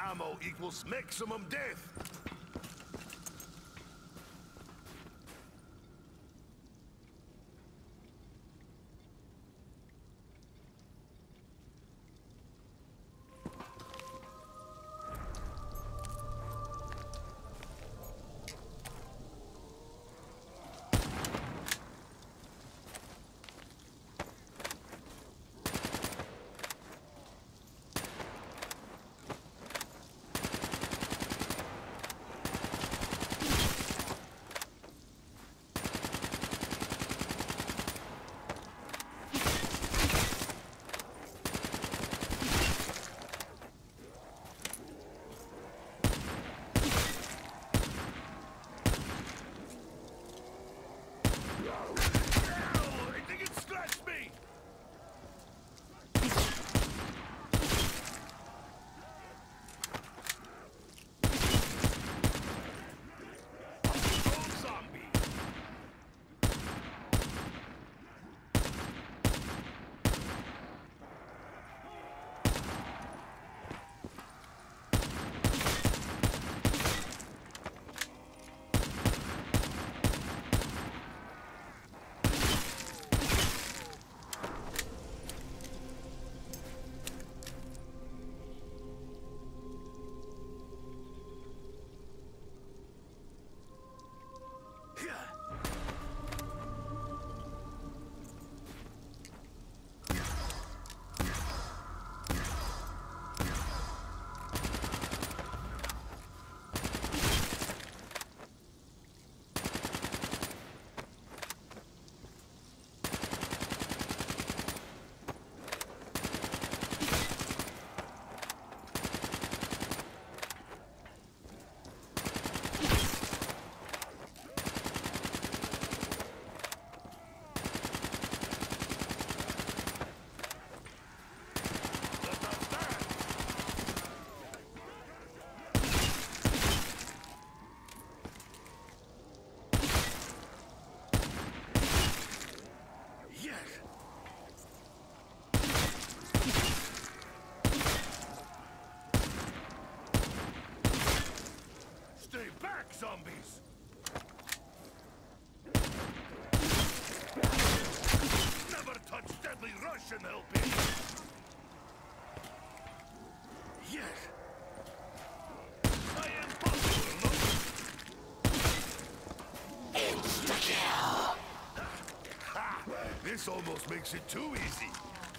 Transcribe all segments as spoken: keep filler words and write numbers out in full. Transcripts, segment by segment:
ammo equals maximum death. Zombies! Never touch deadly Russian helping! Yes! I am possible, no? Insta-kill! Ha! This almost makes it too easy!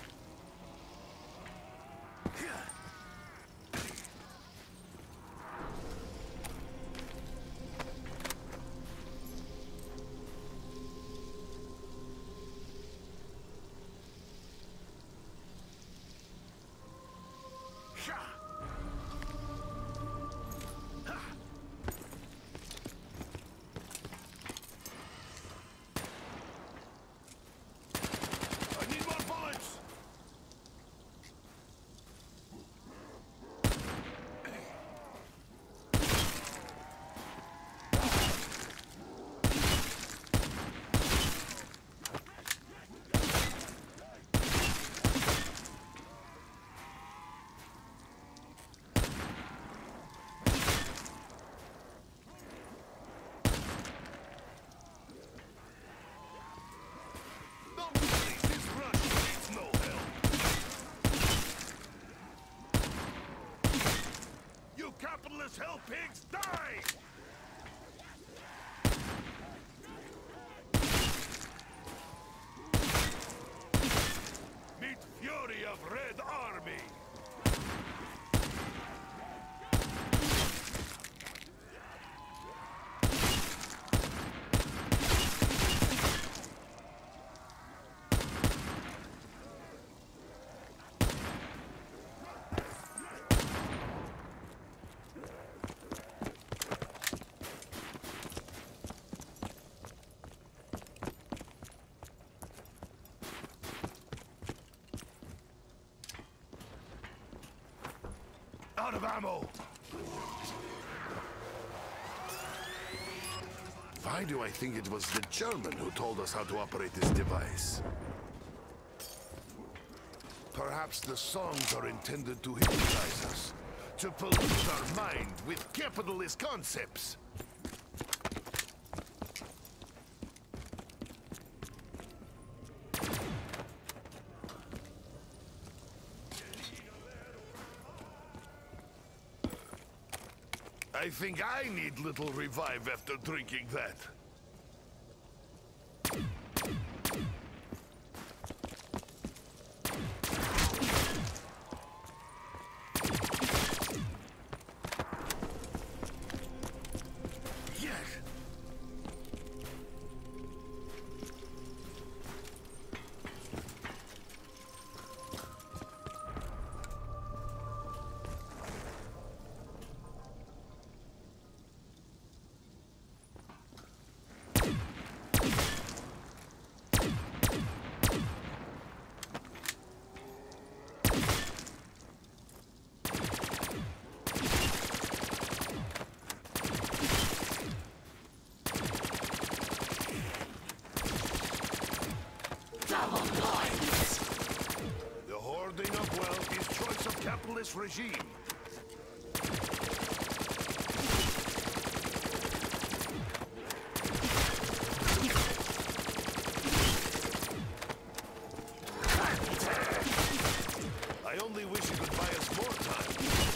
Capitalist hell pigs, die! Meet Fury of Red Army! Out of ammo! Why do I think it was the German who told us how to operate this device? Perhaps the songs are intended to hypnotize us, to pollute our mind with capitalist concepts. I think I need little revive after drinking that. The hoarding of wealth is choice of capitalist regime. I only wish it could buy us more time.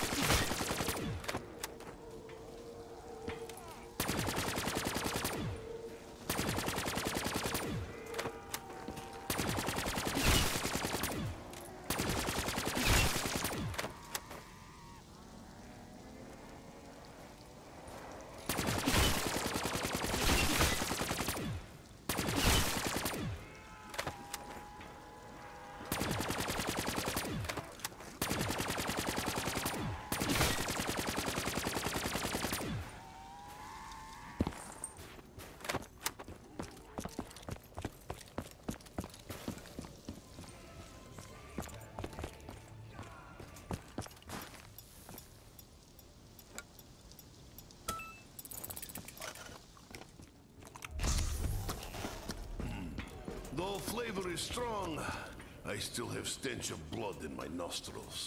Though flavor is strong, I still have stench of blood in my nostrils.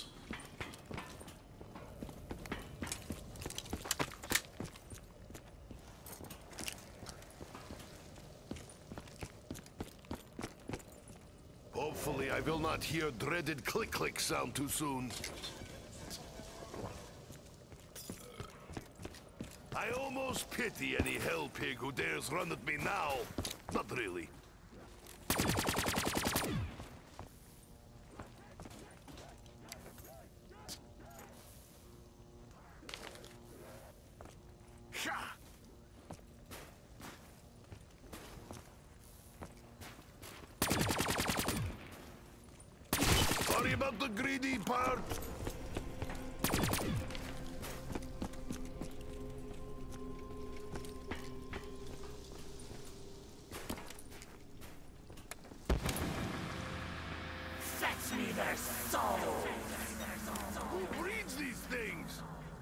Hopefully I will not hear dreaded click-click sound too soon. I almost pity any hell pig who dares run at me now. Not really. Sorry about the greedy part. Fetch me their souls! Who breeds these things?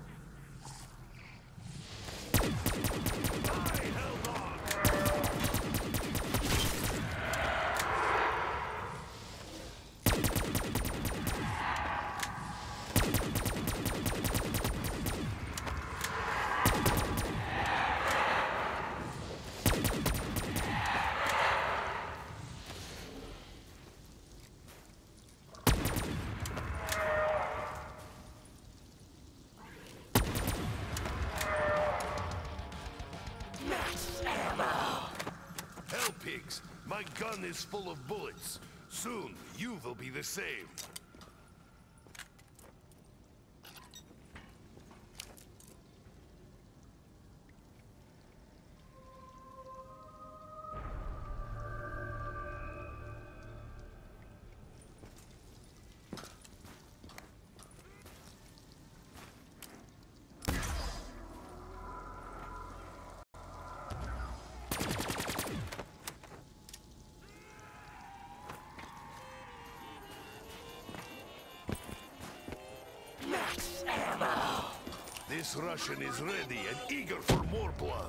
I held on. Hell pigs, my gun is full of bullets. Soon, you will be the same. This Russian is ready and eager for more blood.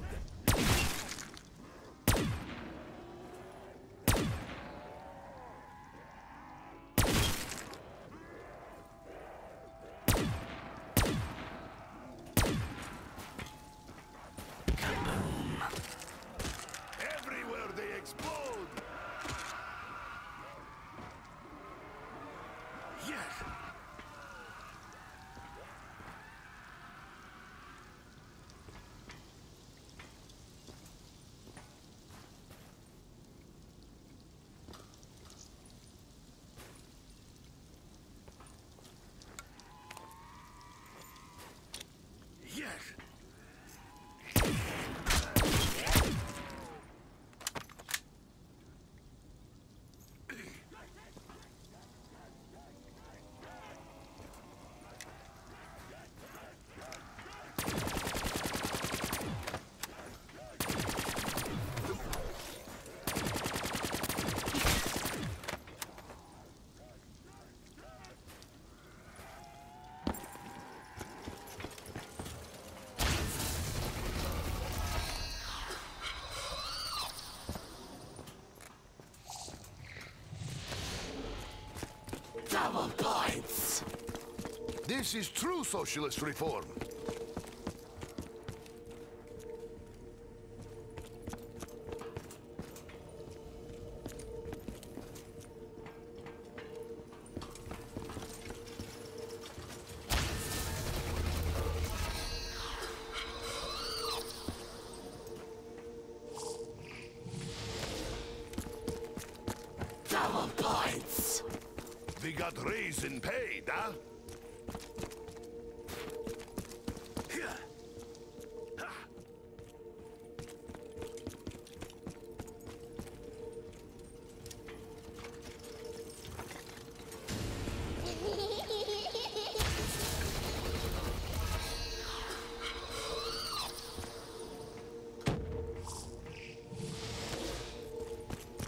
Double points. This is true socialist reform. Double points. We got raise in pay, huh?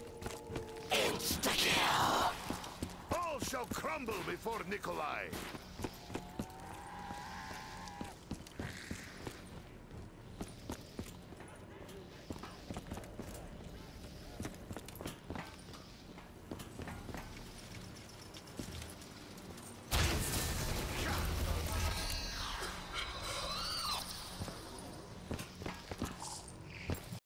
Insta-kill. All shall crumble before Nikolai.